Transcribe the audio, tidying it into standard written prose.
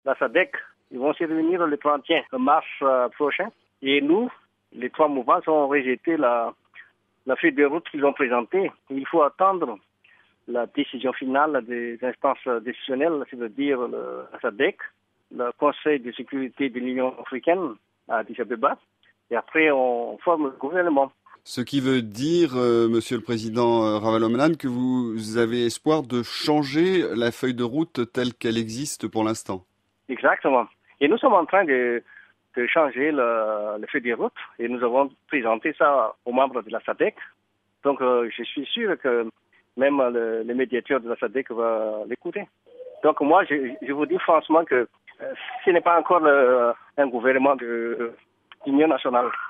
la SADC, ils vont se réunir le 31 mars prochain. Et nous, les trois mouvements ont rejeté la feuille de route qu'ils ont présentée. Il faut attendre la décision finale des instances décisionnelles, c'est-à-dire la SADC, le Conseil de sécurité de l'Union africaine à Addis Abeba, et après on forme le gouvernement. Ce qui veut dire, Monsieur le Président Ravalomanane, que vous avez espoir de changer la feuille de route telle qu'elle existe pour l'instant. Exactement. Et nous sommes en train de changer le feuille de route et nous avons présenté ça aux membres de la SADC. Donc je suis sûr que même le médiateur de la SADC va l'écouter. Donc moi, je vous dis franchement que ce n'est pas encore un gouvernement d'union nationale.